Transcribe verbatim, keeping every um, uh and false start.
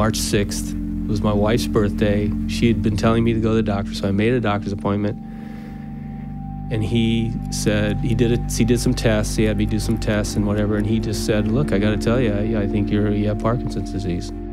March sixth. It was my wife's birthday. She had been telling me to go to the doctor, so I made a doctor's appointment. And he said, he did it, he did some tests, he had me do some tests and whatever, and he just said, look, I gotta tell you, I, I think you're, you have Parkinson's disease.